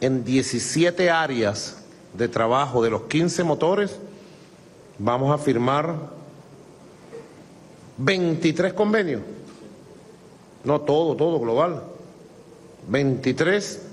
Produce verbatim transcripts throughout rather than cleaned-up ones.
en diecisiete áreas de trabajo de los quince motores, vamos a firmar veintitrés convenios. No todo, todo global. veintitrés.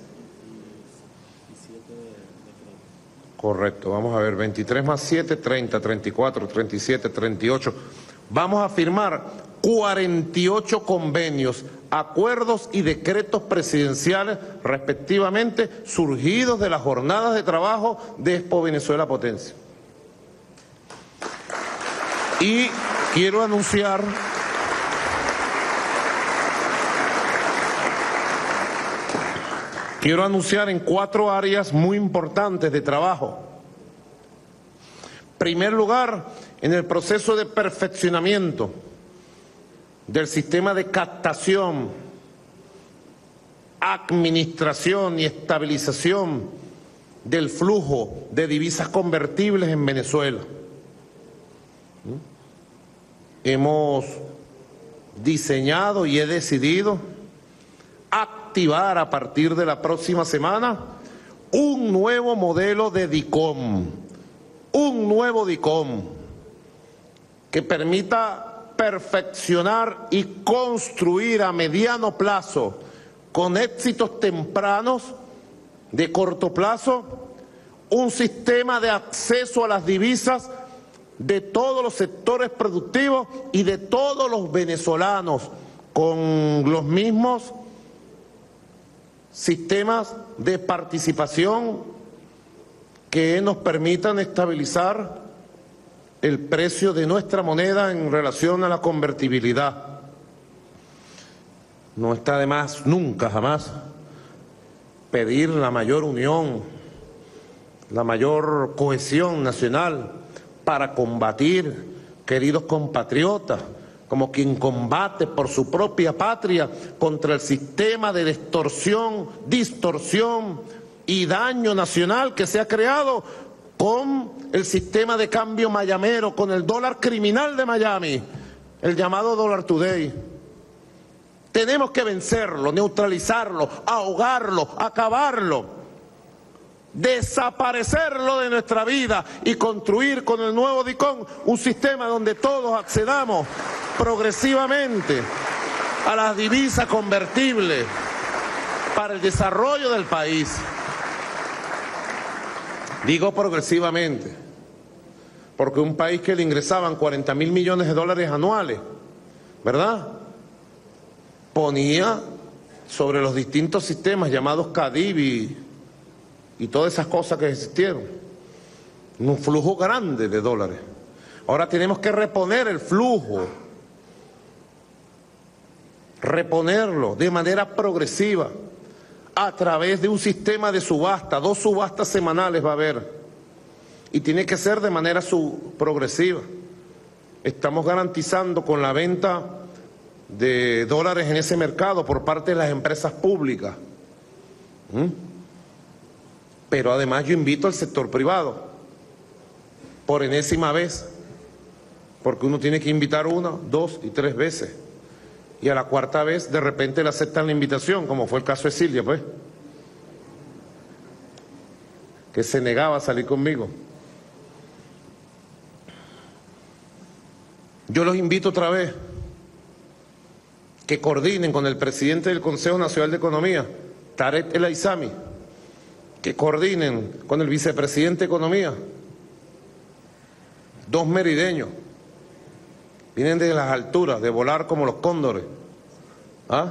Correcto, vamos a ver, veintitrés más siete, treinta, treinta y cuatro, treinta y siete, treinta y ocho. Vamos a firmar cuarenta y ocho convenios, acuerdos y decretos presidenciales, respectivamente, surgidos de las jornadas de trabajo de Expo Venezuela Potencia. Y quiero anunciar quiero anunciar en cuatro áreas muy importantes de trabajo. En primer lugar, en el proceso de perfeccionamiento del sistema de captación, administración y estabilización del flujo de divisas convertibles en Venezuela. Hemos diseñado y he decidido activar a partir de la próxima semana un nuevo modelo de DICOM, un nuevo DICOM que permita perfeccionar y construir a mediano plazo, con éxitos tempranos de corto plazo, un sistema de acceso a las divisas de todos los sectores productivos y de todos los venezolanos, con los mismos sistemas de participación que nos permitan estabilizar el precio de nuestra moneda en relación a la convertibilidad. No está de más nunca, jamás, pedir la mayor unión, la mayor cohesión nacional para combatir, queridos compatriotas, como quien combate por su propia patria contra el sistema de extorsión, distorsión y daño nacional que se ha creado con el sistema de cambio mayamero, con el dólar criminal de Miami, el llamado Dollar Today. Tenemos que vencerlo, neutralizarlo, ahogarlo, acabarlo, desaparecerlo de nuestra vida y construir con el nuevo DICOM un sistema donde todos accedamos progresivamente a las divisas convertibles para el desarrollo del país. Digo progresivamente, porque un país que le ingresaban cuarenta mil millones de dólares anuales, ¿verdad?, ponía sobre los distintos sistemas llamados CADIVI y todas esas cosas que existieron un flujo grande de dólares. Ahora tenemos que reponer el flujo, reponerlo de manera progresiva a través de un sistema de subasta. Dos subastas semanales va a haber y tiene que ser de manera sub progresiva. Estamos garantizando con la venta de dólares en ese mercado por parte de las empresas públicas. ¿Mm? Pero además yo invito al sector privado, por enésima vez, porque uno tiene que invitar una, dos y tres veces. Y a la cuarta vez de repente le aceptan la invitación, como fue el caso de Silvia, pues, que se negaba a salir conmigo. Yo los invito otra vez que coordinen con el presidente del Consejo Nacional de Economía, Tarek El Aizami, que coordinen con el vicepresidente de Economía, dos merideños, vienen de las alturas, de volar como los cóndores, ¿ah?,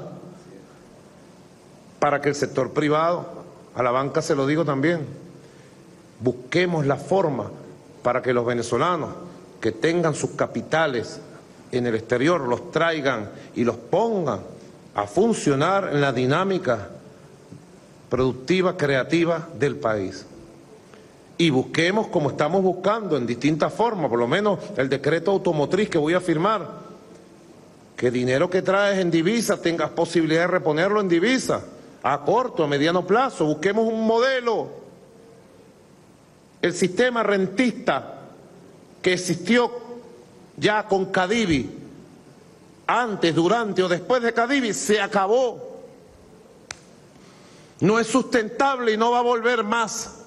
para que el sector privado, a la banca se lo digo también, busquemos la forma para que los venezolanos que tengan sus capitales en el exterior los traigan y los pongan a funcionar en la dinámica productiva, creativa del país. Y busquemos, como estamos buscando en distintas formas, por lo menos el decreto automotriz que voy a firmar, que dinero que traes en divisa tengas posibilidad de reponerlo en divisa, a corto, a mediano plazo. Busquemos un modelo. El sistema rentista que existió ya con CADIVI, antes, durante o después de CADIVI, se acabó. No es sustentable y no va a volver más.